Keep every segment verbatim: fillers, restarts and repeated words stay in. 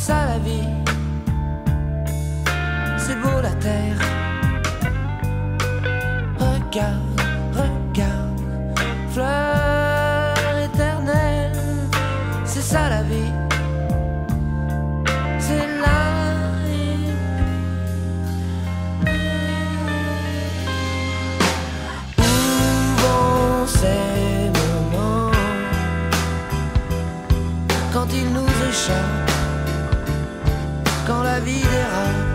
ça la vie, c'est beau la terre. Regarde, regarde, fleur éternelle, c'est ça la vie, c'est là et puis. Où vont ces moments quand ils nous échappent, quand la vie dérape?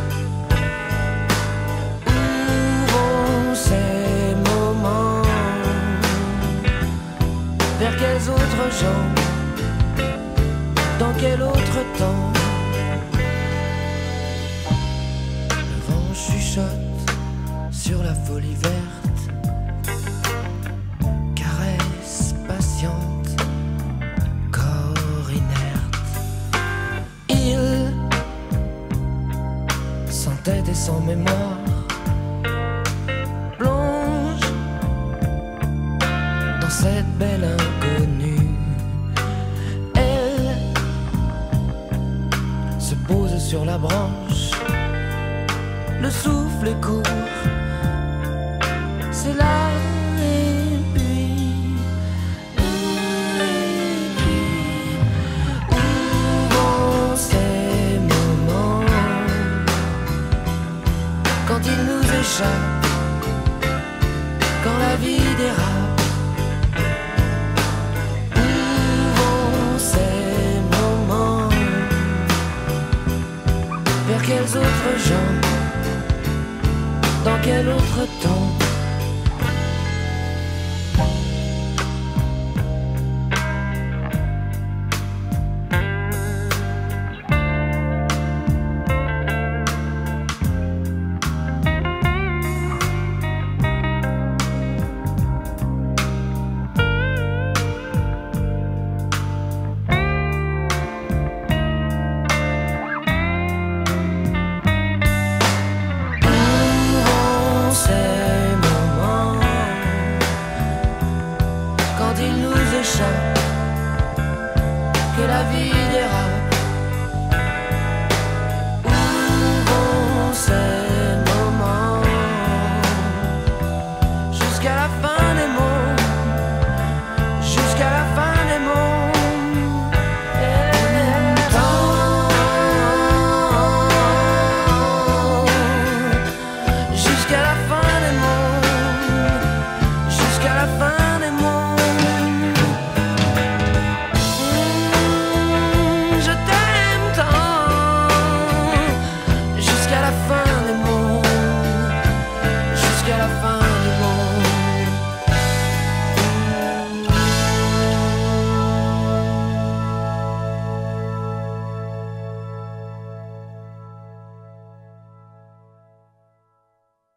Vers quels autres gens, dans quel autre temps? Le vent chuchote sur la folie verte, caresse patiente, corps inerte. Il, sans tête et sans mémoire, plonge dans cette belle inconnue. Elle se pose sur la branche, le souffle est court, c'est là et puis. Et puis, où vont ces moments quand ils nous échappent, quand la vie dérape? Vers quels autres gens, dans quel autre temps?